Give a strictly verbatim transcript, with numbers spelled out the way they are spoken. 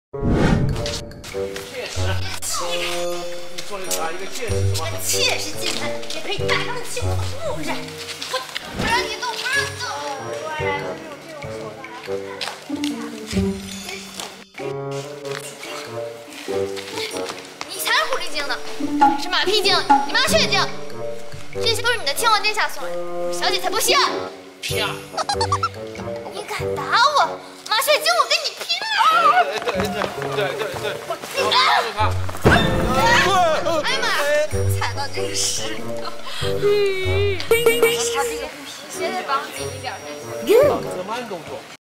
切实，呃，你说的啥？一个切实什么？ 切实际谈，也可以大量的欺负路人。我不让你动，不让你动！果然是用这种手段来回答。你才是狐狸精呢，是马屁精，你麻雀精，这些都是你的天王殿下送来的，小姐才不稀罕。 啪！ 你敢打我，麻雀精，我跟你拼了！ 对对对对对对， 我你抓住他！ 哎呀妈，踩到这个屎里头。没事，他这个皮鞋得绑紧一点才行。 这慢动作。